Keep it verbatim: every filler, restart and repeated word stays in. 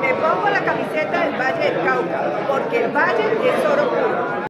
Me pongo la camiseta del Valle del Cauca, porque el Valle es oro puro.